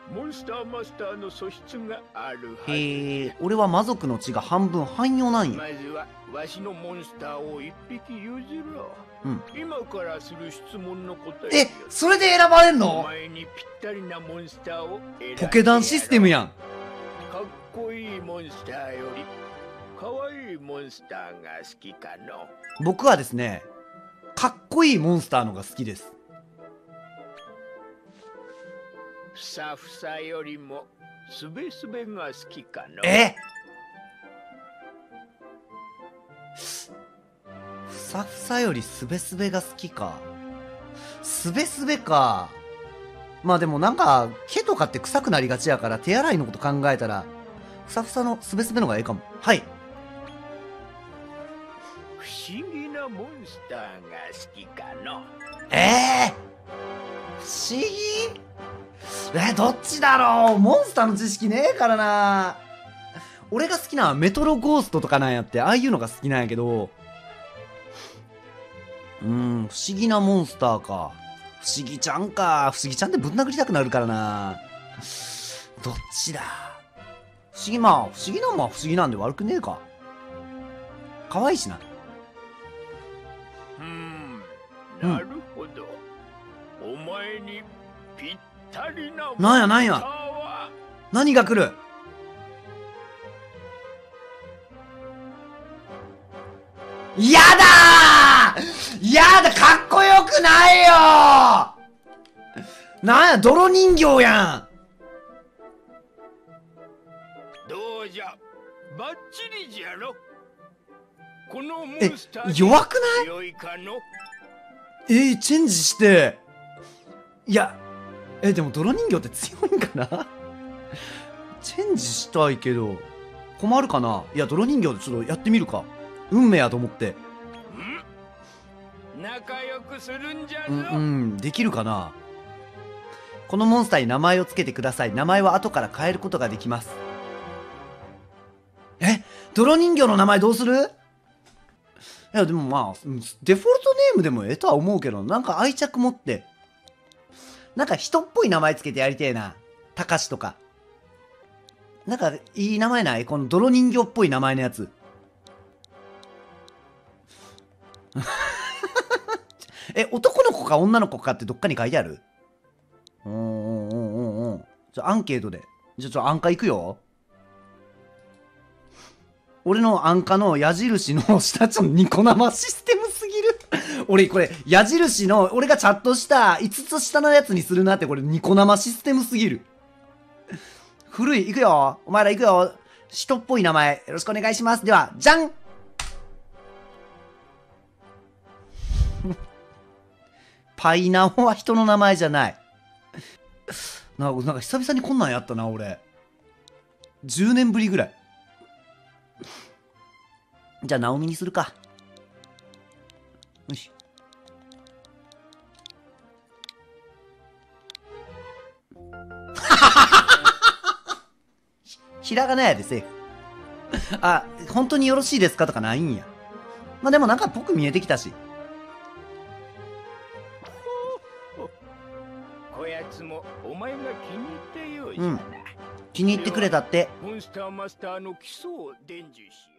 モンスターマスターの素質があるはず。 へえ、俺は魔族の血が半分汎用なんや。 まずはわしのモンスターを一匹譲ろう。 うん。 今からする質問の答え、 えそれで選ばれんおの？ 前にぴったりなモンスターを選んでやろう。 ポケダンシステムやん。 かっこいいモンスターよりかわいいモンスターが好きかの？ 僕はですね、かっこいいモンスターのが好きです。 ふさふさよりもすべすべが好きかの？ ふさふさよりすべすべが好きか。すべすべか。まあでもなんか毛とかって臭くなりがちやから手洗いのこと考えたらふさふさのすべすべのがええかも。はい。 不思議なモンスターが好きかの？ 不思議。どっちだろう。モンスターの知識ねえからな。俺が好きなのはメトロゴーストとかなんやって、ああいうのが好きなんやけど、不思議なモンスターか。不思議ちゃんか。不思議ちゃんってぶん殴りたくなるからな。どっちだ。不思議、まあ、不思議なんは不思議なんで悪くねえか。可愛いしな。 なるほど。お前にぴったりなモンスターなんやなんや。何が来る？やだー！やだ、かっこよくないよー！なんや、泥人形やん。 どうじゃ、バッチリじゃろ。このモンスター弱くない？ 強いかの？ チェンジして。いや、でも泥人形って強いんかなチェンジしたいけど、困るかな。いや、泥人形でちょっとやってみるか。運命やと思って。 仲良くするんじゃぞ。 できるかな。このモンスターに名前を付けてください。名前は後から変えることができます。泥人形の名前どうする？いや、でもまあ、デフォルトネームでもええとは思うけど、なんか愛着持って。なんか人っぽい名前つけてやりてえな。たかしとか。なんかいい名前ない？この泥人形っぽい名前のやつ。男の子か女の子かってどっかに書いてある？じゃあアンケートで。じゃあアンカいくよ。俺のアンカの矢印の下ちょっとニコ生システムすぎる。俺これ矢印の俺がチャットした5つ下のやつにするなって、これニコ生システムすぎる。古い。いくよ。お前らいくよ。人っぽい名前よろしくお願いします。ではじゃんパイナオは人の名前じゃない。なんか久々にこんなんやったな俺。10年ぶりぐらい。じゃあナオミにするか。よし。ひらがなやでセーフ。あ、本当によろしいですかとかないんや。まあでもなんかっぽく見えてきたし。 こやつもお前が気に入ったようじゃな。 気に入ってくれたって。 モンスターマスターの基礎を伝授し